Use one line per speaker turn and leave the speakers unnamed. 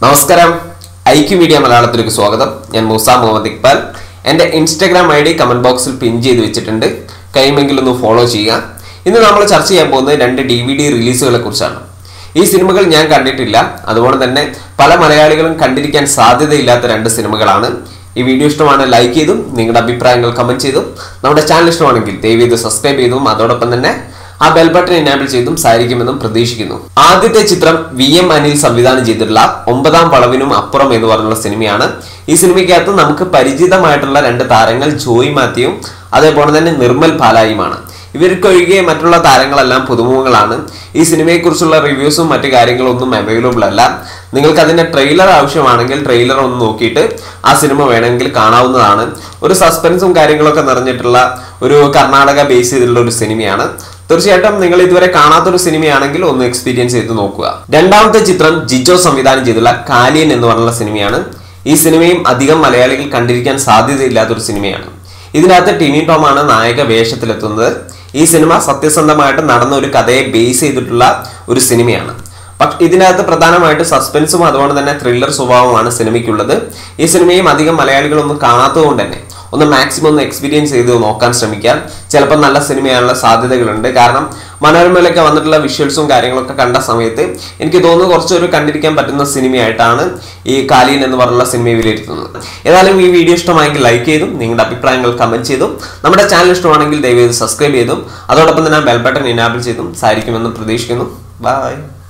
നമസ്കാരം IQ media മലയാളത്തിലേക്ക് സ്വാഗതം. ഞാൻ മൂസ മുഹമ്മദ് ഇക്ബാൽ. എൻ്റെ ഇൻസ്റ്റാഗ്രാം ഐ ഡി കമന്റ് ബോക്സിൽ പിൻ ചെയ്ത് വെച്ചിട്ടുണ്ട്. കഴിയുമെങ്കിൽ ഒന്ന് ഫോളോ ചെയ്യുക. ഇന്ന് നമ്മൾ ചർച്ച ചെയ്യാൻ പോകുന്നത് 2 DVD റിലീസുകളെ കുറിച്ചാണ്. ഈ സിനിമകൾ ഞാൻ കണ്ടിട്ടില്ല, അതുപോലെ തന്നെ പല മലയാളികളും കണ്ടിരിക്കാൻ സാധ്യതയില്ലാത്ത 2 സിനിമകളാണ്. ഈ വീഡിയോ ഇഷ്ടമാണ് ലൈക്ക് ചെയ്തും നിങ്ങളുടെ അഭിപ്രായങ്ങൾ കമന്റ് ചെയ്തും നമ്മുടെ ചാനൽ ഇഷ്ടമാണെങ്കിൽ ദയവേത് സബ്സ്ക്രൈബ് ചെയ്തും അതോടൊപ്പം തന്നെ ആ ബെൽ ബട്ടൺ എനേബിൾ ചെയ്തും സഹായിക്കുമെന്നും പ്രതീക്ഷിക്കുന്നു. ആദ്യത്തെ ചിത്രം VM അനിൽ സംവിധാനം ചെയ്തിട്ടുള്ള 9-ാം വളവിനും അപ്പുറം എന്ന് പറഞ്ഞുള്ള സിനിമയാണ്. ഈ സിനിമയ്ക്കകത്ത് നമുക്ക് പരിചിതമായിട്ടുള്ള 2 താരങ്ങൾ ജോയ് മാത്യുവും അതേപോലെ തന്നെ നിർമ്മൽ പാലായുമാണ്. ഇവർക്കൊഴികെ മറ്റുള്ള താരങ്ങളെല്ലാം പുതുമുഖങ്ങളാണ്. ഈ സിനിമയെക്കുറിച്ചുള്ള റിവ്യൂസും മറ്റു കാര്യങ്ങളൊന്നും അവൈലബിൾ അല്ല. നിങ്ങൾക്ക് അതിന്റെ ട്രെയിലർ ആവശ്യമാണെങ്കിൽ ട്രെയിലർ ഒന്ന് നോക്കിയിട്ട് ആ സിനിമ വേണമെങ്കിൽ കാണാവുന്നതാണ്. ഒരു സസ്പെൻസും കാര്യങ്ങളൊക്കെ നിറഞ്ഞിട്ടുള്ള ഒരു കർണാടക ബേസ് ചെയ്തിട്ടുള്ള ഒരു സിനിമയാണ്. തീർച്ചയായിട്ടും നിങ്ങൾ ഇതുവരെ കാണാത്തൊരു സിനിമയാണെങ്കിൽ ഒന്ന് എക്സ്പീരിയൻസ് ചെയ്ത് നോക്കുക. രണ്ടാമത്തെ ചിത്രം ജിജോ സംവിധാനം ചെയ്തുള്ള കാലിയൻ എന്ന് പറഞ്ഞുള്ള സിനിമയാണ്. ഈ സിനിമയും അധികം മലയാളികൾ കണ്ടിരിക്കാൻ സാധ്യതയില്ലാത്തൊരു സിനിമയാണ്. ഇതിനകത്ത് ടിനി ടോമാണ് നായക വേഷത്തിലെത്തുന്നത്. ഈ സിനിമ സത്യസന്ധമായിട്ട് നടന്ന ഒരു കഥയെ ബേസ് ചെയ്തിട്ടുള്ള ഒരു സിനിമയാണ്. പക്ഷെ ഇതിനകത്ത് പ്രധാനമായിട്ട് സസ്പെൻസും അതുപോലെ തന്നെ ത്രില്ലർ സ്വഭാവമാണ് സിനിമയ്ക്കുള്ളത്. ഈ സിനിമയും അധികം മലയാളികളൊന്നും കാണാത്തതുകൊണ്ട് തന്നെ ഒന്ന് മാക്സിമം ഒന്ന് എക്സ്പീരിയൻസ് ചെയ്ത് നോക്കാൻ ശ്രമിക്കാം. ചിലപ്പോൾ നല്ല സിനിമയാനുള്ള സാധ്യതകളുണ്ട്. കാരണം മനോരമയിലൊക്കെ വന്നിട്ടുള്ള വിഷ്വൽസും കാര്യങ്ങളൊക്കെ കണ്ട സമയത്ത് എനിക്ക് തോന്നുന്നു കുറച്ചൊരു കണ്ടിരിക്കാൻ പറ്റുന്ന സിനിമയായിട്ടാണ് ഈ കാലിയൻ എന്ന് പറഞ്ഞുള്ള സിനിമയെ വിലയിരുത്തുന്നത്. ഏതായാലും ഈ വീഡിയോ ഇഷ്ടമായെങ്കിൽ ലൈക്ക് ചെയ്തും നിങ്ങളുടെ അഭിപ്രായങ്ങൾ കമന്റ് ചെയ്തും നമ്മുടെ ചാനൽ ഇഷ്ടമാണെങ്കിൽ ദയവേത് സബ്സ്ക്രൈബ് ചെയ്തും അതോടൊപ്പം തന്നെ ബെൽ ബട്ടൺ എനേബിൾ ചെയ്തും സഹായിക്കുമെന്ന് പ്രതീക്ഷിക്കുന്നു. ബൈ.